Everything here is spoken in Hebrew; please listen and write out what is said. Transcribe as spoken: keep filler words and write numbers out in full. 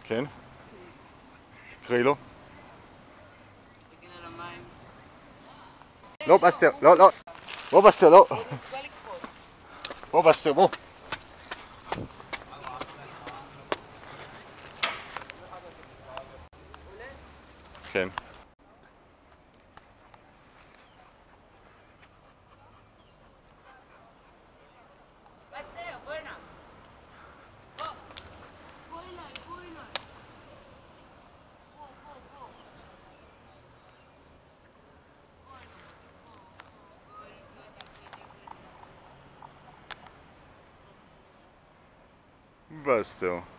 כן? קראי לו. לא, בסטר, לא, לא. בוא בסטר, לא. בוא בסטר, בוא. כן. בסטר.